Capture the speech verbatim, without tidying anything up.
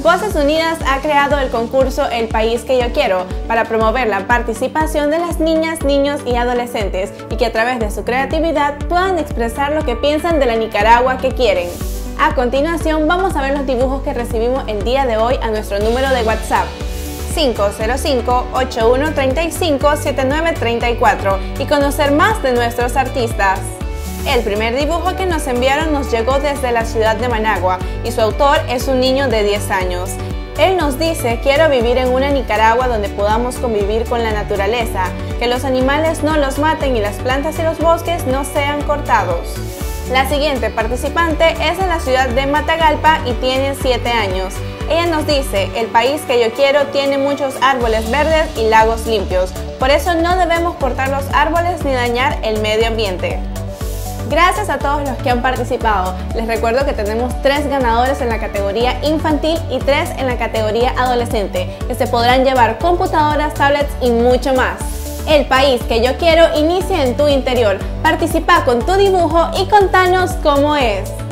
Voces Unidas ha creado el concurso El País que yo quiero para promover la participación de las niñas, niños y adolescentes y que a través de su creatividad puedan expresar lo que piensan de la Nicaragua que quieren. A continuación vamos a ver los dibujos que recibimos el día de hoy a nuestro número de WhatsApp cinco cero cinco, ocho uno tres cinco, siete nueve tres cuatro y conocer más de nuestros artistas. El primer dibujo que nos enviaron nos llegó desde la ciudad de Managua y su autor es un niño de diez años. Él nos dice: quiero vivir en una Nicaragua donde podamos convivir con la naturaleza, que los animales no los maten y las plantas y los bosques no sean cortados. La siguiente participante es de la ciudad de Matagalpa y tiene siete años. Ella nos dice: el país que yo quiero tiene muchos árboles verdes y lagos limpios, por eso no debemos cortar los árboles ni dañar el medio ambiente. Gracias a todos los que han participado. Les recuerdo que tenemos tres ganadores en la categoría infantil y tres en la categoría adolescente, que se podrán llevar computadoras, tablets y mucho más. El país que yo quiero inicia en tu interior. Participa con tu dibujo y contanos cómo es.